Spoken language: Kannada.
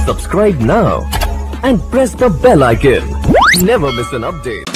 Subscribe now and press the bell icon. Never miss an update.